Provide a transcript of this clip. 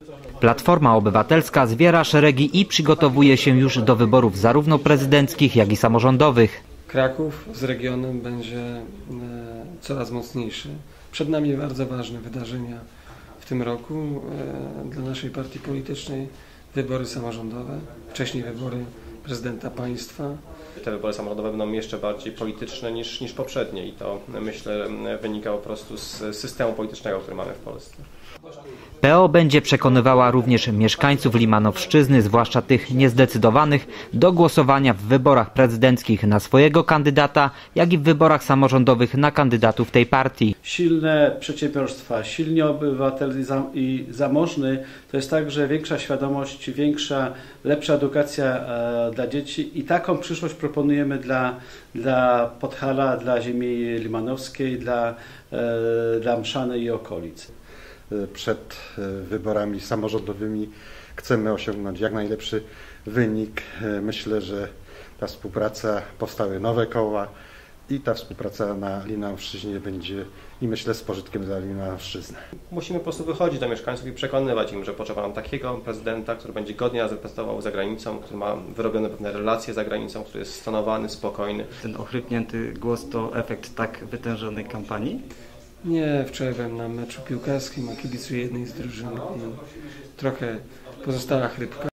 Platforma Obywatelska zwiera szeregi i przygotowuje się już do wyborów zarówno prezydenckich, jak i samorządowych. Kraków z regionem będzie coraz mocniejszy. Przed nami bardzo ważne wydarzenia w tym roku dla naszej partii politycznej. Wybory samorządowe, wcześniej wybory prezydenta państwa. Te wybory samorządowe będą jeszcze bardziej polityczne niż poprzednie i to, myślę, wynika po prostu z systemu politycznego, który mamy w Polsce. PO będzie przekonywała również mieszkańców Limanowszczyzny, zwłaszcza tych niezdecydowanych, do głosowania w wyborach prezydenckich na swojego kandydata, jak i w wyborach samorządowych na kandydatów tej partii. Silne przedsiębiorstwa, silni obywatele i zamożny to jest także większa świadomość, lepsza edukacja dla dzieci i taką przyszłość proponujemy dla Podhala, dla ziemi limanowskiej, dla Mszany i okolic. Przed wyborami samorządowymi chcemy osiągnąć jak najlepszy wynik. Myślę, że ta współpraca, powstały nowe koła i ta współpraca na Limanowszczyźnie będzie, i myślę, z pożytkiem dla Limanowszczyzny. Musimy po prostu wychodzić do mieszkańców i przekonywać im, że potrzeba nam takiego prezydenta, który będzie godnie nas reprezentował za granicą, który ma wyrobione pewne relacje za granicą, który jest stonowany, spokojny. Ten ochrypnięty głos to efekt tak wytężonej kampanii? Nie, wczoraj byłem na meczu piłkarskim, a kibicuję jednej z drużyn i trochę pozostała chrypka.